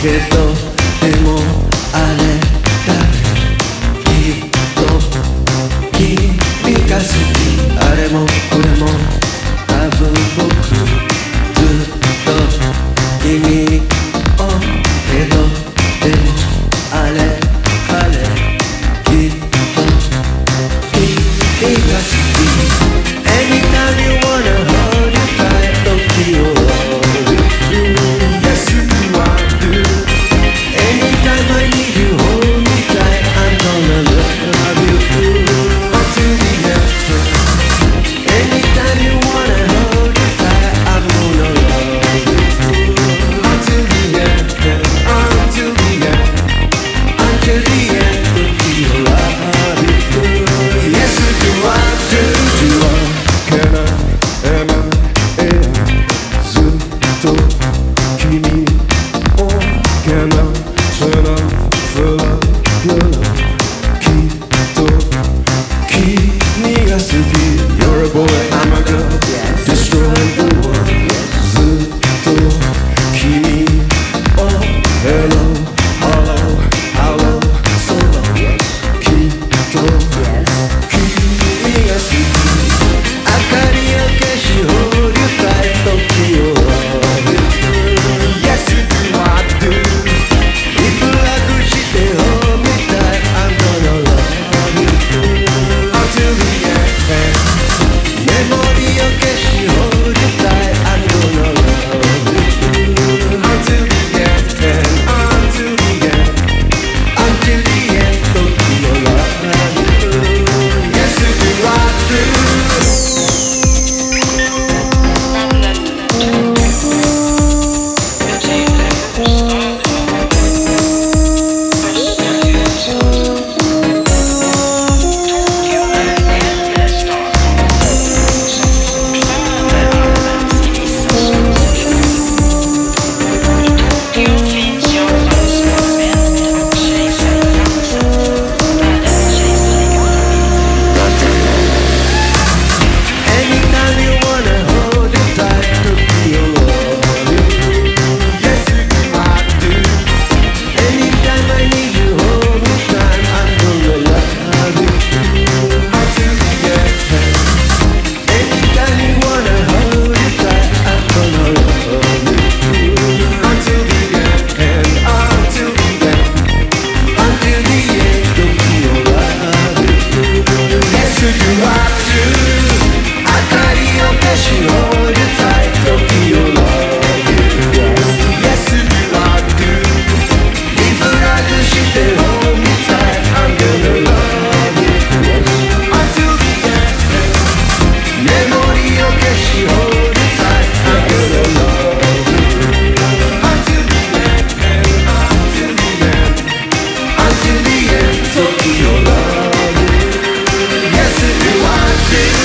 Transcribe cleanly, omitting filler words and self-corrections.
けどでもあれだきっと君が好きあれもこれも多分僕ずっと君をけどでもあれ彼きっと君が好き Anytime you wanna hold you tight 時を Yes you do Anytime I need you hold me tight I'm gonna love you until the end Anytime you wanna hold you tight I'm gonna love you until the end until the end until the end時を love you Yes you do I do you Can I am Iずっと君を Can I turn up for love きっと君が好き You're a boy I'm a girl Destroy the world ずっと君を Hello hello hello so long きっと君が好き明かりを消し放りたい時を Yes you do I do リフラグしてhold me tight I'm gonna love you until the end メモリを消し放りたい I'm gonna love you until the end until the end until the end 時を love you Yes you do I do Anytime you wanna hold you tight, cookie or love you. Yes, you do, I do. Anytime I need you, hold me tight, I'm gonna love you until the end. Anytime you wanna hold you tight, I'm gonna love you until the end, until the end, until the end, cookie or love you. Yes, you do, I do. 明かりを消しhold you tight 時を love you Yes you do I do リフラグして hold me tight I'm gonna love you until the end メモリを消しhold you tight I'm gonna love you until the end until the end until the end 時を love you Yes you do I do